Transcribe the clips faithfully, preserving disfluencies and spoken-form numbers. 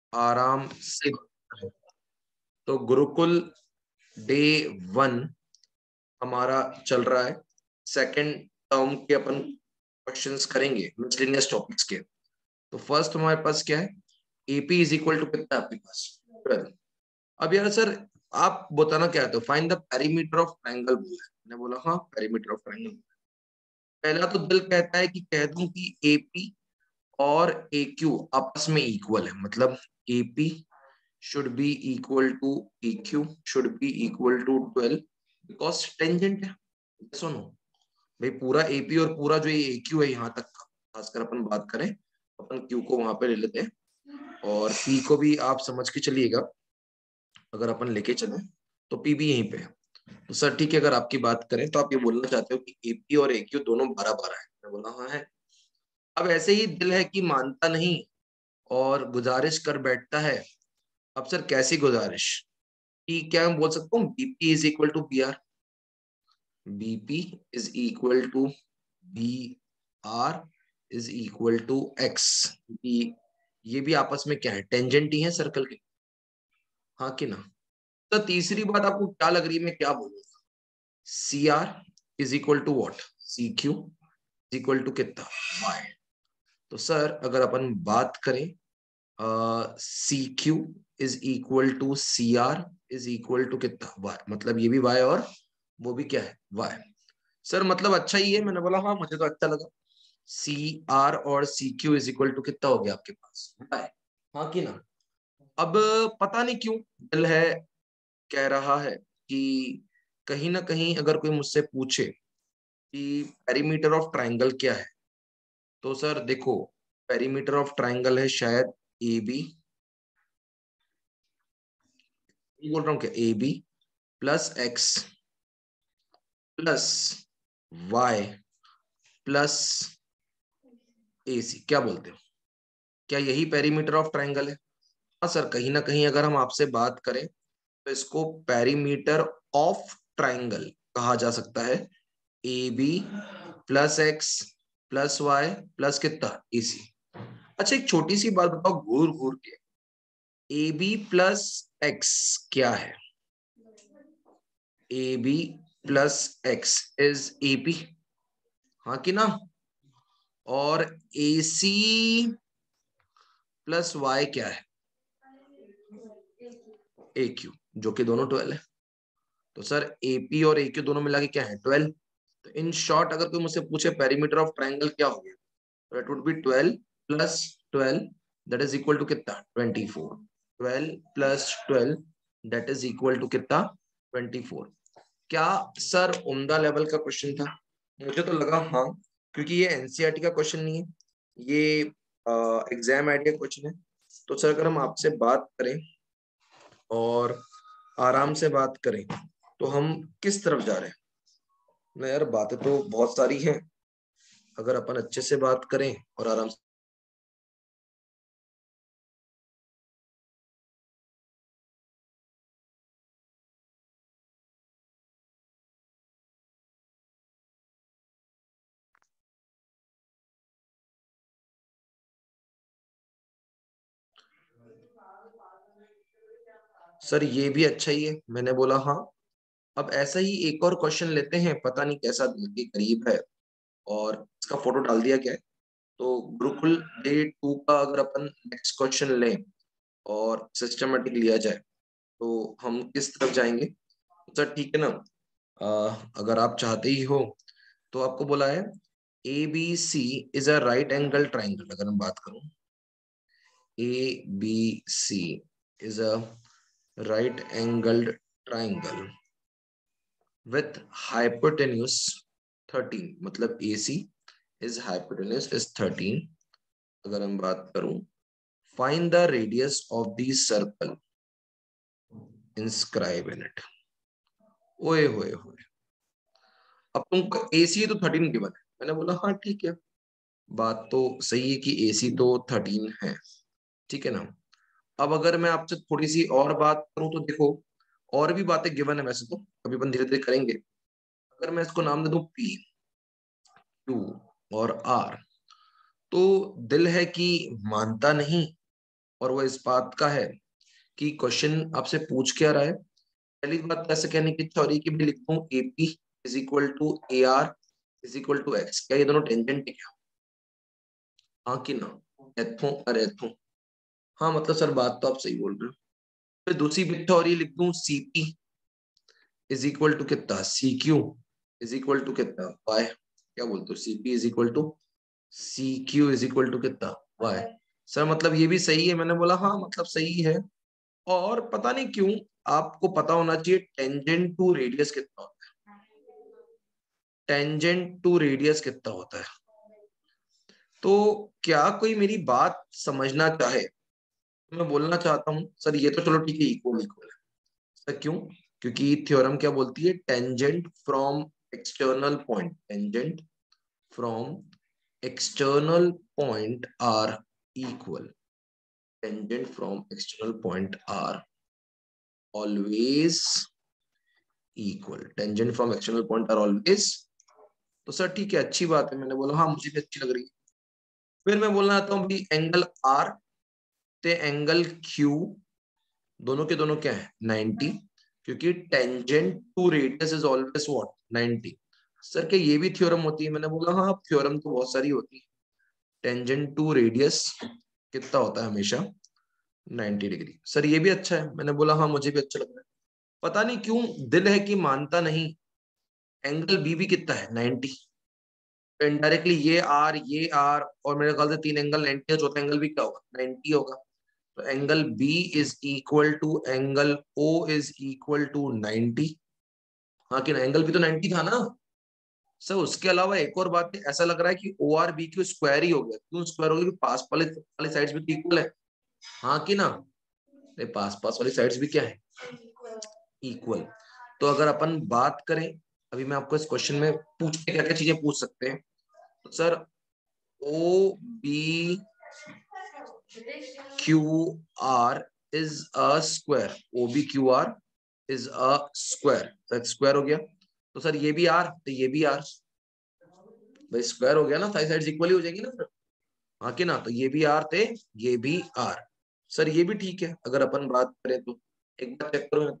आराम से। तो गुरुकुल डे वन हमारा चल रहा है। सेकंड टर्म के अपन क्वेश्चंस करेंगे मिसलेनियस टॉपिक्स के। तो फर्स्ट हमारे पास क्या है, एपी इज इक्वल टू कितना है आपके पास, ट्वेल्व। अब यार सर आप बताना क्या है, तो find the perimeter of triangle बोला है। मैंने बोला हाँ पेरीमीटर ऑफ ट्रायंगल। पहला तो दिल कहता है कि कह दूं कि एपी और ए क्यू आपस में इक्वल है, मतलब AP should be equal to A Q should be equal to twelve because tangent है। सुनो भाई, पूरा एपी और पूरा जो ये ए क्यू है यहाँ तक का, खासकर अपन बात करें अपन क्यू को वहां पे ले लेते हैं और पी को भी आप समझ के चलिएगा। अगर अपन लेके चले तो पी भी यहीं पे है। तो सर ठीक है, अगर आपकी बात करें तो आप ये बोलना चाहते हो कि एपी और ए क्यू दोनों बारह बारह है। मैं बोला हाँ है। अब ऐसे ही दिल है कि मानता नहीं और गुजारिश कर बैठता है। अब सर कैसी गुजारिश, कि क्या मैं बोल सकता हूँ BP is equal to B R, BP is equal to B R is equal to X. ये भी आपस में क्या है, टेंजेंट ही है सर्कल के, हाँ कि ना। तो तीसरी बात आपको क्या लग रही है, मैं क्या बोलूंगा, C R is equal to what, C Q is equal to कितना, वाई। तो सर अगर अपन बात करें C Q is equal to C R is equal to कितना, वाई, मतलब ये भी वाई और वो भी क्या है, वाई। सर मतलब अच्छा ही है। मैंने बोला हाँ मुझे तो अच्छा लगा। सी आर और C Q is equal to कितना हो गया आपके पास, वाई, हाँ कि ना। अब पता नहीं क्यों दिल है कह रहा है कि कहीं ना कहीं अगर कोई मुझसे पूछे कि पेरीमीटर ऑफ ट्राइंगल क्या है, तो सर देखो पेरीमीटर ऑफ ट्राइंगल है शायद ए बी, बोल रहा हूँ क्या, A B plus X plus Y plus A C. क्या बोलते हो, क्या यही पेरीमीटर ऑफ ट्राइंगल है? हाँ सर, कहीं ना कहीं अगर हम आपसे बात करें तो इसको पेरीमीटर ऑफ ट्राइंगल कहा जा सकता है। A B plus X plus Y plus कितना, ए सी। अच्छा एक छोटी सी बात बताओ घूर घूर के, ए बी प्लस एक्स क्या है, A B plus X is A P, हाँ कि ना। और ए सी प्लस वाई क्या है, ए क्यू, जो कि दोनों ट्वेल्व है। तो सर एपी और ए क्यू दोनों मिला के क्या है, ट्वेल्व। तो इन शॉर्ट अगर कोई मुझसे पूछे पेरीमीटर ऑफ ट्राइंगल क्या हो गया, तो it would be twelve plus twelve that is equal to कितना, twenty four. Twelve plus twelve that is equal to कितना, ट्वेंटी फोर। क्या सर उम्दा लेवल का क्वेश्चन था? मुझे तो लगा हाँ, क्योंकि ये एनसीईआरटी का क्वेश्चन नहीं है, ये एग्जाम आइडिया क्वेश्चन है। तो सर अगर हम आपसे बात करें और आराम से बात करें तो हम किस तरफ जा रहे हैं ना यार, बातें तो बहुत सारी हैं। अगर अपन अच्छे से बात करें और आराम से, सर ये भी अच्छा ही है। मैंने बोला हाँ। अब ऐसा ही एक और क्वेश्चन लेते हैं, पता नहीं कैसा दिल के करीब है और इसका फोटो डाल दिया गया है। तो गुरुकुल डे टू का अगर अपन नेक्स्ट क्वेश्चन लें और सिस्टमेटिक लिया जाए तो हम किस तरफ जाएंगे। सर ठीक है ना, आ, अगर आप चाहते ही हो तो आपको बोला है A B C is a right angle triangle. अगर मैं बात करूं A B C is a right angled triangle with hypotenuse thirteen, मतलब A C is hypotenuse is thirteen. अगर हम बात करूं find the radius of the circle inscribe in it. ओए होए होए, अब तुम एसी तो थर्टीन गिवन है। मैंने बोला हाँ ठीक है, बात तो सही है कि एसी तो थर्टीन है, ठीक है ना। अब अगर मैं आपसे थोड़ी सी और बात करूं तो देखो और भी बातें गिवन है वैसे तो, अभी अपन धीरे धीरे करेंगे। अगर मैं इसको नाम दे दूं पी टू और आर, तो दिल है कि मानता नहीं और वो इस बात का है कि क्वेश्चन आपसे पूछ क्या रहा है। पहली बात ऐसे कहने की इच्छा हो रही है कि मैं लिखता हूँ AP is equal to A R is equal to X, क्या ये दोनों टेंजेंट है क्या? हाँ कि ना? एथो अरे एथो, हाँ मतलब सर बात तो आप सही बोल रहे हो। फिर दूसरी बिट हो रही है, लिख दूं सीपी इज इक्वल टू कितना, C Q is equal to कितना वाई, क्या बोलते हो, CP is equal to C Q is equal to कितना वाई। सर मतलब ये भी सही है, मैंने बोला हाँ मतलब सही है। और पता नहीं क्यों आपको पता होना चाहिए टेंजेंट टू रेडियस कितना होता है, टेंजेंट टू रेडियस कितना होता है। तो क्या कोई मेरी बात समझना चाहे तो मैं बोलना चाहता हूं सर ये तो चलो ठीक है इक्वल इक्वल है। सर क्यों? क्योंकि थ्योरम क्या बोलती है, tangent from external point, tangent from external point are equal, tangent from external point are always equal, tangent from external point are always. तो सर ठीक है अच्छी बात है, मैंने बोला हाँ मुझे भी अच्छी लग रही है। फिर मैं बोलना चाहता हूँ भाई एंगल आर ते एंगल क्यू दोनों के दोनों क्या है नाइंटी, क्योंकि tangent to radius is always what ninety. Sir क्या ये भी थ्योरम होती है? मैंने बोला हाँ थ्योरम तो बहुत सारी होती है। टेंजेंट टू रेडियस कितना होता है हमेशा नाइंटी डिग्री। सर ये भी अच्छा है, मैंने बोला हाँ मुझे भी अच्छा लग रहा है। पता नहीं क्यों दिल है कि मानता नहीं, एंगल बी भी कितना है नाइंटी, तो इनडायरेक्टली ये आर ये आर और मेरे ख्याल से तीन एंगल नाइंटी है, चौथा एंगल भी क्या होगा नाइंटी होगा। तो angle B is equal to angle O is equal to ninety. हाँ कि एंगल भी तो नाइंटी था ना सर। उसके अलावा एक और बात है, ऐसा लग रहा है कि O R B Q square ही हो गया। क्यों स्क्वायर हो गया? पास वाले वाले साइड्स भी इक्वल है। हाँ कि ना? अरे पास पास वाली साइड्स भी क्या है इक्वल। तो अगर अपन बात करें, अभी मैं आपको इस क्वेश्चन में पूछने क्या क्या चीजें पूछ सकते हैं। तो sir O B Q R is a square, O B Q R is a square, तो स्क्वायर हो गया। तो सर ये भी आर तो ये भी आर, भाई स्क्वायर हो गया ना, सारी साइड्स इक्वली हो जाएगी ना फिर। हाँ कि ना? तो ये भी आर थे ये भी आर। सर ये भी ठीक है अगर अपन बात करें तो, एक बार चेक करो।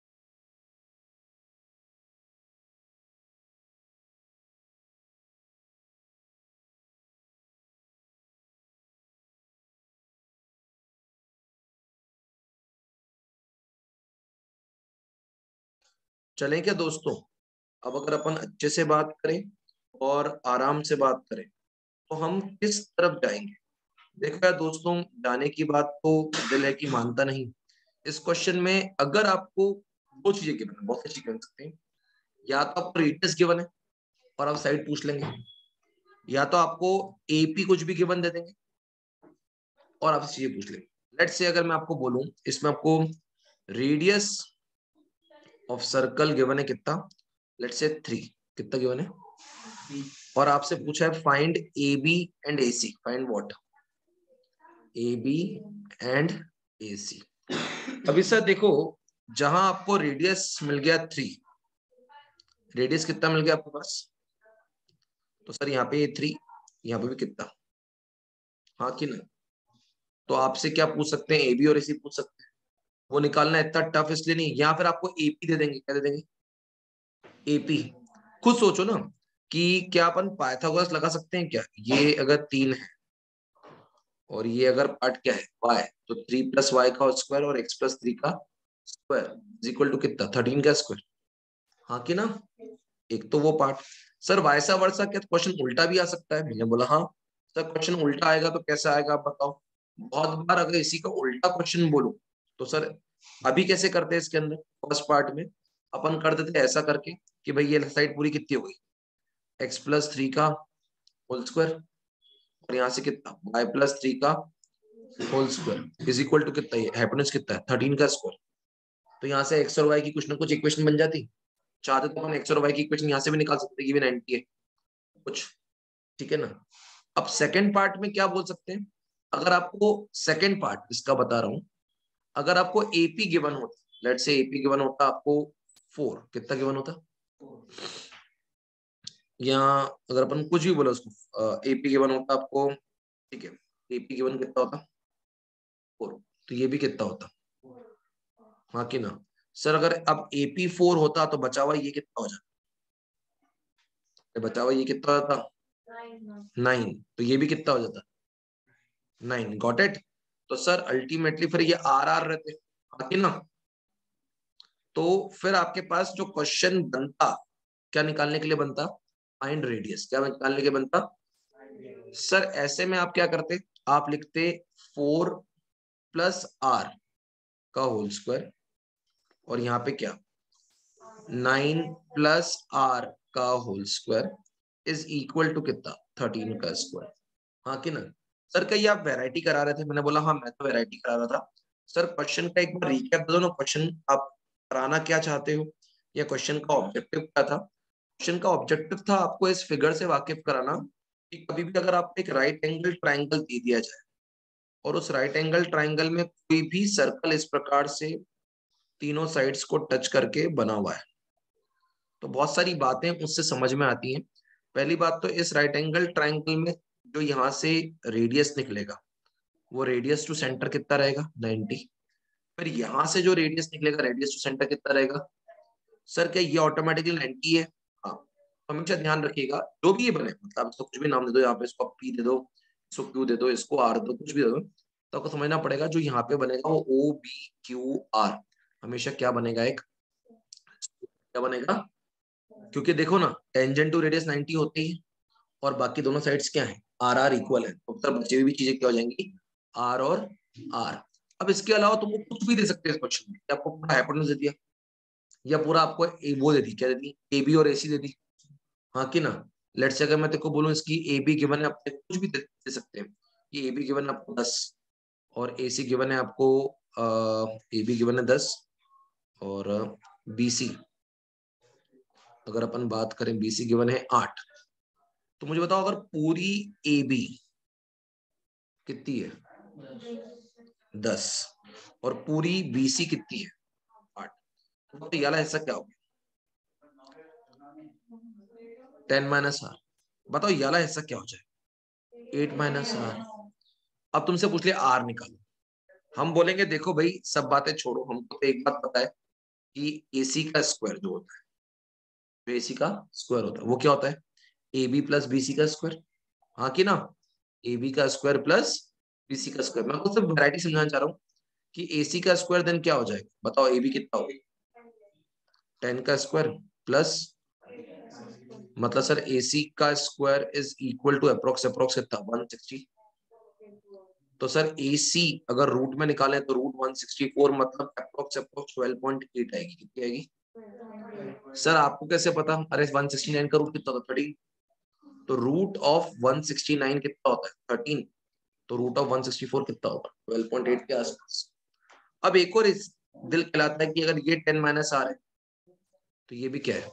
चलें क्या दोस्तों? अब अगर अपन अच्छे से बात करें और आराम से बात करें तो हम किस तरफ जाएंगे? देखो यार दोस्तों, जाने की बात तो दिल है कि मानता नहीं। इस क्वेश्चन में अगर आपको दो चीजें गिवन है, बहुत अच्छी कह सकते हैं, या तो आपको रेडियस गिवन है और आप साइड पूछ लेंगे, या तो आपको एपी कुछ भी गिवन दे देंगे और आपसे चीजें पूछ लेंगे। लेट्स से अगर मैं आपको बोलूं इसमें आपको रेडियस ऑफ सर्कल गिवन है कितना, लेट्स से थ्री, कितना गिवन है, और आपसे पूछा है find A B and A C, find what A B and A C. अभी सर देखो, जहां आपको रेडियस मिल गया थ्री, रेडियस कितना मिल गया आपके पास, तो सर यहाँ पे ये थ्री, यहाँ पे भी कितना, हाँ कि नहीं? तो आपसे क्या पूछ सकते हैं, ए बी और ए सी पूछ सकते हैं। वो निकालना इतना टफ इसलिए नहीं, या फिर आपको एपी दे देंगे, क्या दे देंगे एपी। खुद सोचो ना कि क्या अपन पाइथागोरस लगा सकते हैं क्या, ये अगर तीन है और ये अगर पार्ट क्या है वाई, तो थ्री प्लस वाई का स्क्वायर और एक्स प्लस थ्री का स्क्वायर इज इक्वल टू कितना थर्टीन का स्क्वायर, हाँ कि ना? एक तो वो पार्ट। सर वाइसा वर्सा क्या क्वेश्चन उल्टा भी आ सकता है? मैंने बोला हाँ। सर क्वेश्चन उल्टा आएगा तो कैसा आएगा आप बताओ? बहुत बार अगर इसी का उल्टा क्वेश्चन बोलो तो सर अभी कैसे करते हैं इसके अंदर फर्स्ट पार्ट में, अपन कर देते ऐसा करके कि भाई ये साइड पूरी कितनी हो गई एक्स प्लस थ्री का होल स्क्वायर, और यहाँ से कितना वाई प्लस थ्री का whole square is equal to कितना, ये हाइपोटेन्यूज कितना है थर्टीन का स्क्वायर। तो यहाँ से एक्स और वाई की कुछ ना कुछ इक्वेशन बन जाती। चाहते तो हम एक्स और वाई की इक्वेशन यहाँ से भी निकाल सकते हैं, ये भी नाइंटी है कुछ, ठीक है ना? अब सेकंड पार्ट में क्या बोल सकते हैं, अगर आपको सेकंड पार्ट इसका बता रहा हूं, अगर आपको एपी गिवन होता, लेट्स से एपी गिवन होता आपको फोर, कितना गिवन होता, या अगर अपन कुछ भी बोला उसको एपी गिवन होता आपको, ठीक है एपी गिवन कितना होता फोर, तो ये भी कितना होता, हाँ कि ना सर? अगर अब एपी फोर होता तो बचा हुआ ये कितना हो जाता, बचा हुआ ये कितना हो जाता, नाइन, तो ये भी कितना हो जाता, नाइन। Got it? तो सर अल्टीमेटली फिर ये आर आर रहते, हाँ कि ना? तो फिर आपके पास जो क्वेश्चन बनता, क्या निकालने के लिए बनता, फाइंड रेडियस। क्या निकालने के लिए बनता सर? ऐसे में आप क्या करते, आप लिखते फोर प्लस आर का होल स्क्वायर, और यहाँ पे क्या, नाइन प्लस आर का whole square is equal to कितना, थर्टीन का स्क्वायर, हाँ कि ना? सर कहीं आप वैरायटी करा रहे थे? मैंने बोला हाँ मैं तो वैरायटी करा रहा था। सर क्वेश्चन का एक बार रिकैप दे दो ना, क्वेश्चन आप कराना क्या चाहते हो, या क्वेश्चन का ऑब्जेक्टिव क्या था? क्वेश्चन का ऑब्जेक्टिव था आपको इस फिगर से वाकिफ कराना कि कभी भी अगर आपको एक राइट एंगल ट्राइंगल दे दिया जाए और उस राइट एंगल ट्राइंगल में कोई भी सर्कल इस प्रकार से तीनों साइड्स को टच करके बना हुआ है, तो बहुत सारी बातें उससे समझ में आती हैं। पहली बात तो इस राइट एंगल ट्राइंगल में जो यहाँ से रेडियस निकलेगा वो रेडियस टू सेंटर कितना रहेगा, नाइंटी। फिर यहाँ से जो रेडियस निकलेगा रेडियस टू सेंटर कितना रहेगा सर? क्या ये ऑटोमेटिकली नाइंटी है? हाँ। तो हमेशा ध्यान रखिएगा जो भी ये बने, मतलब इसको कुछ भी नाम दे दो, यहाँ पे इसको पी दे दो, इसको क्यू दे दो, इसको आर दे दो, कुछ भी दे दो, तो आपको समझना पड़ेगा जो यहाँ पे बनेगा वो ओ बी क्यू आर हमेशा क्या बनेगा, एक क्या बनेगा? क्योंकि देखो ना टेंजेंट टू रेडियस नाइंटी होती है और बाकी दोनों साइड्स क्या है, आर आर इक्वल है, तो उत्तर बची हुई भी चीजें क्या हो जाएंगी, आर और आर। अब इसके अलावा तुमको कुछ भी दे सकते हैं इस क्वेश्चन में, आपको पूरा हाइपोटेनस दे दिया या पूरा आपको ए, वो दे दी, क्या दे दी, ए बी और ए सी दे दी, हाँ कि ना? लेट्स से अगर मैं तेरे को बोलूं इसकी ए बी गिवन है, आप कुछ भी दे, दे सकते हैं कि ए बी गिवन है आपको दस और ए सी गिवन है आपको, ए बी गिवन है दस और बी सी अगर अपन बात करें बी सी गिवन है आठ, तो मुझे बताओ अगर पूरी ए बी कितनी है, दस, और पूरी बी सी कितनी है, आठ, तो ये वाला हिस्सा क्या हो गया, टेन माइनस आर। बताओ ये वाला हिस्सा क्या हो जाए, एट माइनस आर। अब तुमसे पूछ लिया आर निकालो, हम बोलेंगे देखो भाई सब बातें छोड़ो, हमको तो एक बात पता है कि एसी का स्क्वायर जो होता है, जो एसी का स्क्वायर होता है वो क्या होता है, A B plus B C का स्क्वायर, हाँ कि ना? ए बी का स्क्वायर प्लस बी सी का स्क्वायर। मैं आपको सिर्फ वैरायटी समझाना चाह रहा हूँ कि एसी का स्क्वायर देन क्या हो जाएगा, बताओ ए बी कितना होगा, टेन का स्क्वायर प्लस, मतलब सर एसी का square is equal to approx approx कितना, वन सिक्सटी। तो सर एसी अगर रूट में निकालें तो रूट वन सिक्सटी फोर, मतलब approx approx twelve point eight आएगी। कितनी आएगी सर आपको कैसे पता? अरे वन सिक्सटी नाइन का रूट कितना होता है, थर्टीन। तो root of one sixty nine कितना होता है, थर्टीन। तो root of one sixty four कितना होगा, ट्वेल्व पॉइंट एट के आसपास। अब एक और इस दिल कहलाता है कि अगर ये टेन माइनस आर है तो ये भी क्या है,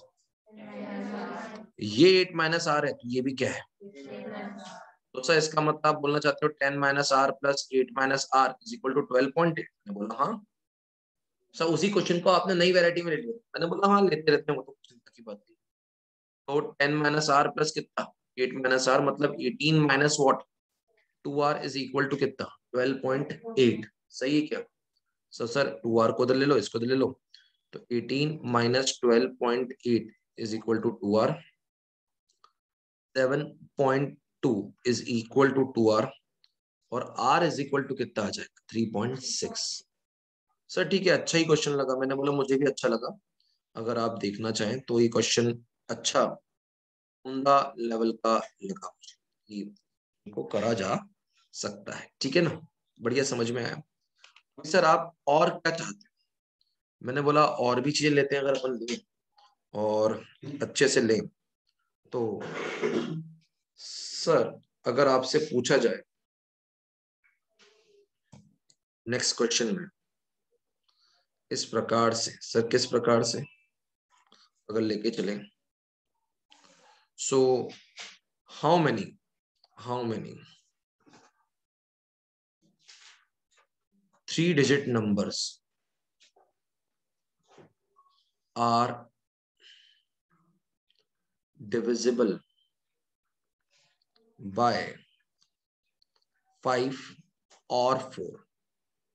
ये एट माइनस आर है तो ये भी क्या है। तो सर इसका मतलब आप बोलना चाहते हो ten minus R plus eight minus R is equal to twelve point eight. मैंने बोला हाँ। सर उसी क्वेश्चन को आपने नई वैरायटी में ले लिया। मैंने बोला हाँ लेते रहते हैं, वो तो चिंता की बात नहीं। तो टेन माइनस आर प्लस कितना, एट माइनस आर, मतलब eighteen minus what, two R is equal to कितना, ट्वेल्व पॉइंट एट। सही है क्या? सो सर टू आर को इधर ले लो, इसको इधर ले लो, तो eighteen minus twelve point eight is equal to two R, seven point two is equal to two R, और r इज इक्वल टू कितना आ जाएगा, थ्री पॉइंट सिक्स। सर ठीक है, अच्छा ही क्वेश्चन लगा, मैंने बोला मुझे भी अच्छा लगा। अगर आप देखना चाहें तो ये क्वेश्चन अच्छा उम्दा लेवल का लगा मुझे, ये इनको करा जा सकता है, ठीक है ना? बढ़िया समझ में आया। सर आप और क्या चाहते हैं? मैंने बोला और भी चीजें लेते हैं, अगर अपन लें और अच्छे से लें तो सर अगर आपसे पूछा जाए नेक्स्ट क्वेश्चन में इस प्रकार से, सर किस प्रकार से अगर लेके चलें, so how many how many three digit numbers are divisible by five or four?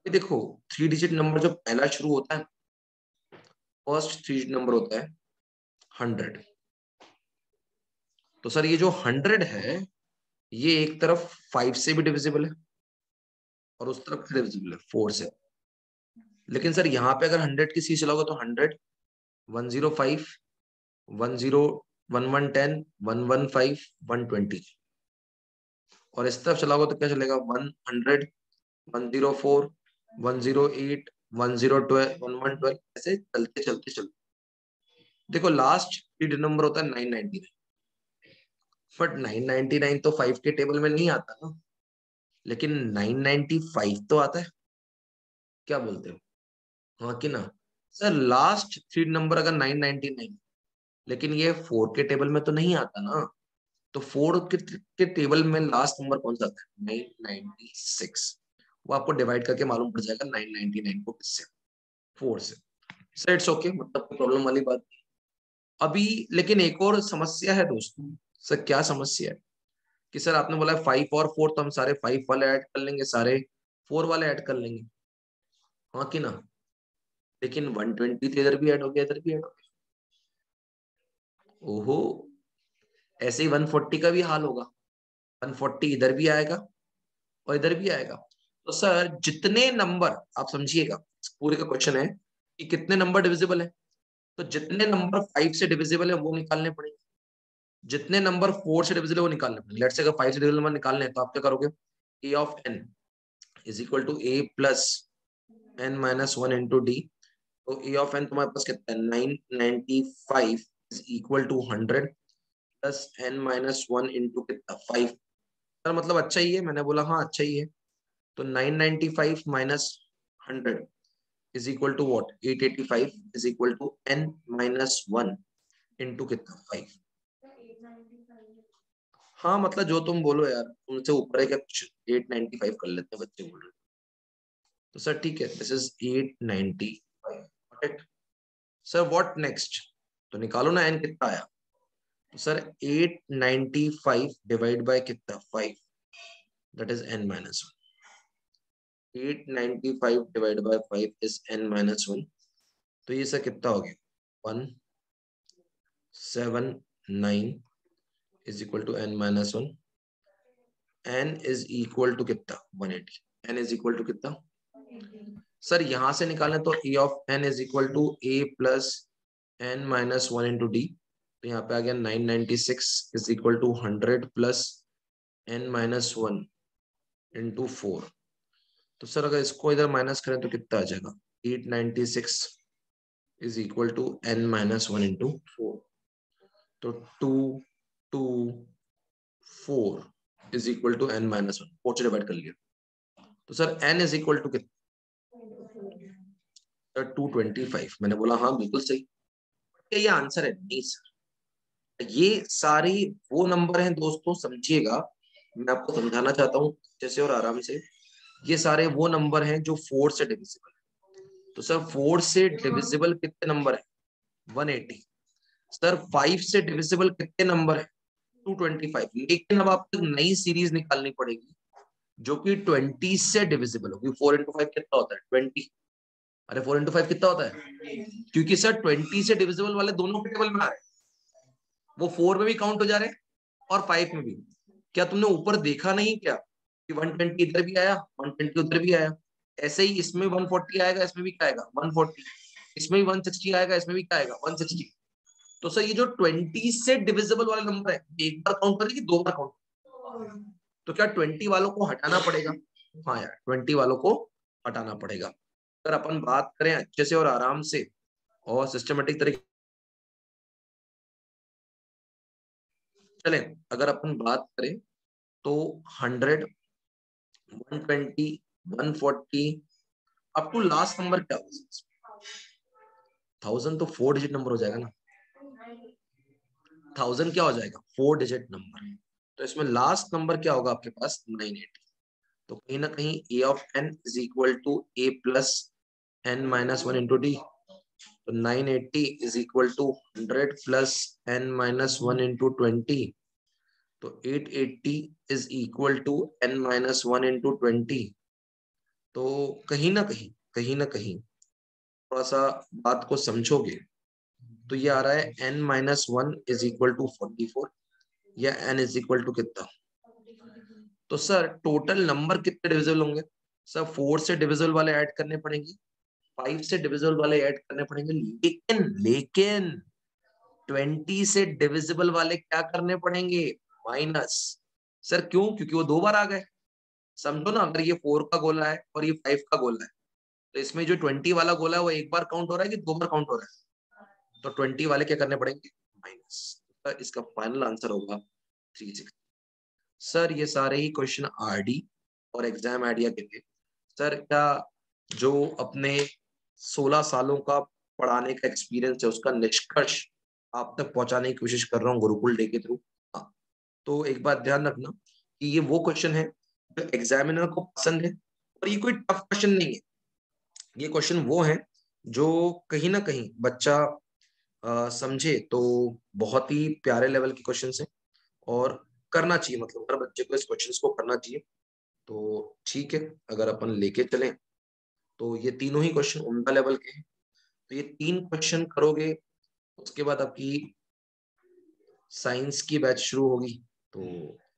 देखो थ्री डिजिट नंबर जो पहला शुरू होता है, फर्स्ट थ्री डिजिट नंबर होता है हंड्रेड। तो सर ये जो हंड्रेड है ये एक तरफ फाइव से भी डिविजिबल है और उस तरफ डिविजिबल है फोर से। लेकिन सर यहाँ पे अगर हंड्रेड की सी चलाओगे तो hundred, one zero five, one zero, one one ten, one one five, one twenty. और इस तरफ चलाओगे तो क्या चलेगा, one hundred, one zero four, one zero eight, one zero twelve, one one twelve, ऐसे चलते चलते चलते। देखो लास्ट थ्री नंबर होता है nine ninety nine, but nine ninety nine तो फाइव के टेबल में नहीं आता ना, लेकिन नाइन नाइनटी फाइव तो आता है। क्या बोलते हो, हाँ कि ना? सर लास्ट थ्री नंबर अगर नाइन नाइनटी नाइन, लेकिन ये फोर के टेबल में तो नहीं आता ना। तो फोर के, के टेबल में लास्ट नंबर कौन सा आता है, नाइन नाइनटी सिक्स। वो आपको डिवाइड करके मालूम पड़ जाएगा नाइन नाइनटी नाइन को किससे, फोर से। सर इट्स ओके, मतलब कोई प्रॉब्लम वाली बात नहीं अभी। लेकिन एक और समस्या है दोस्तों। सर क्या समस्या है कि सर आपने बोला फाइव और फोर, तो हम सारे फाइव वाले ऐड कर लेंगे, सारे फोर वाले ऐड कर लेंगे, हाँ कि ना? लेकिन वन ट्वेंटी तो इधर भी ऐड हो गया, इधर भी ऐड हो गया। ओहो, ऐसे ही वन फोर्टी का भी हाल होगा। वन फोर्टी इधर भी आएगा और इधर भी आएगा। तो सर जितने नंबर, आप समझिएगा पूरे का क्वेश्चन है कि कितने नंबर डिविजिबल है, तो जितने नंबर फाइव से डिविजिबल है वो निकालने पड़ेंगे, जितने नंबर फोर से डिविजिबल है वो निकालने पड़ेंगे। लेट्स से अगर फाइव से डिविजिबल नंबर निकालने हैं तो आप क्या करोगे, A of N is equal to A plus N minus one into D. तो ए ऑफ एन तुम्हारे पास कितना है, nine ninety five is equal to hundred plus N minus one into कितना, फाइव। सर मतलब अच्छा ही है, मैंने बोला हाँ अच्छा ही है। तो nine ninety five minus hundred is equal to what, eight eighty five is equal to N minus one into कितना, फाइव। हाँ मतलब जो तुम बोलो यार, तुमसे ऊपर है क्या कुछ, एट नाइनटी फाइव कर लेते हैं, बच्चे बोल रहे। तो सर ठीक है, this is eight ninety five, correct. Sir what next, तो निकालो ना एन कितना आया। तो sir eight ninety five divide by कितना, five, that is N minus one. Eight ninety five divide by five is N minus one. तो ये sir कितना हो गया, one seven nine is equal to N minus one. N is equal to कितना, one eighty. N is equal to कितना, sir यहां से निकालें तो A of N is equal to A plus N minus one into D. तो यहाँ पे आ गया nine ninety six is equal to hundred plus N minus one into four. तो सर अगर इसको इधर माइनस करें तो कितना आ जाएगा, eight ninety six is equal to N minus one into four. तो two two four is equal to N minus one, four से डिवाइड कर लिया। तो sir N is equal to कितना, टू ट्वेंटी फाइव। मैंने बोला हाँ बिल्कुल सही। क्या ये आंसर है, नहीं सर, ये सारे वो नंबर हैं दोस्तों, समझिएगा मैं आपको समझाना चाहता हूँ जैसे और आराम से। ये सारे वो नंबर हैं जो फोर से डिविजिबल है। तो सर फोर से डिविजिबल कितने नंबर है, वन एटी। सर फाइव से डिविजिबल कितने नंबर है, टू ट्वेंटी फाइव। लेकिन अब आपको नई सीरीज निकालनी पड़ेगी जो कि ट्वेंटी से डिविजिबल होगी। फोर इंटू फाइव कितना होता है, ट्वेंटी। अरे फोर इंटू फाइव कितना होता है, क्योंकि सर ट्वेंटी से डिविजिबल वाले दोनों के टेबल में आ रहे हैं, वो फोर में भी काउंट हो जा रहे हैं और फाइव में भी। क्या तुमने ऊपर देखा नहीं क्या कि वन ट्वेंटी इधर भी आया, वन ट्वेंटी उधर भी आया। ऐसे ही इसमें वन फोर्टी आएगा, इसमें भी क्या आएगा, वन फोर्टी। इसमें भी वन सिक्सटी आएगा, इसमें भी क्या आएगा, वन सिक्सटी। तो सर ये जो ट्वेंटी से डिविजिबल वाला नंबर है, एक बार काउंट करेगी, दो बार काउंट, तो क्या ट्वेंटी वालों को हटाना पड़ेगा। हाँ यार, ट्वेंटी वालों को हटाना पड़ेगा। अगर अपन बात करें अच्छे से और आराम से और सिस्टमेटिक तरीके चले, अगर अपन बात करें तो hundred, one twenty, one forty, up to last number क्या होगा, थाउजेंड। तो फोर डिजिट नंबर हो जाएगा ना, थाउजेंड क्या हो जाएगा, फोर डिजिट नंबर। तो इसमें लास्ट नंबर क्या होगा आपके पास, नाइन एटी। तो कहीं ना कहीं A of N is equal to A plus N minus one into D. तो nine eighty is equal to hundred plus N minus one into twenty. तो eight eighty is equal to N minus one into twenty. तो कहीं ना कहीं कहीं ना कहीं थोड़ा सा बात को समझोगे तो ये आ रहा है n minus one is equal to forty four या n इज इक्वल टू कितना। तो सर टोटल नंबर कितने डिविजिबल होंगे? सर फोर से डिविजिबल वाले ऐड करने पड़ेंगे, फाइव से डिविजिबल वाले ऐड करने पड़ेंगे, लेकिन लेकिन ट्वेंटी से डिविजिबल वाले क्या करने पड़ेंगे? माइनस। सर क्यों? क्योंकि वो दो बार आ गए। समझो ना, अगर ये फोर का गोला है और ये फाइव का गोला है तो इसमें जो ट्वेंटी वाला गोला है वो एक बार काउंट हो रहा है कि दो बार काउंट हो रहा है? तो ट्वेंटी वाले क्या करने पड़ेंगे? माइनस। तो इसका फाइनल आंसर होगा थ्री सिक्स। सर ये सारे ही क्वेश्चन आरडी और एग्जाम आइडिया के थे। सर क्या जो अपने सोलह सालों का पढ़ाने का एक्सपीरियंस है उसका निष्कर्ष आप तक पहुंचाने की कोशिश कर रहा हूँ गुरुकुल डे के थ्रू। हाँ, तो एक बात ध्यान रखना कि ये वो क्वेश्चन है जो एग्जामिनर को पसंद है, और ये कोई टफ क्वेश्चन नहीं है। ये क्वेश्चन वो है जो कहीं ना कहीं बच्चा अ, समझे तो बहुत ही प्यारे लेवल के क्वेश्चन है, और करना चाहिए, मतलब हर बच्चे को इस क्वेश्चन को करना चाहिए। तो ठीक है, अगर अपन लेके चलें तो ये तीनों ही क्वेश्चन उम्दा लेवल के हैं। तो ये तीन क्वेश्चन करोगे, उसके बाद आपकी साइंस की बैच शुरू होगी। तो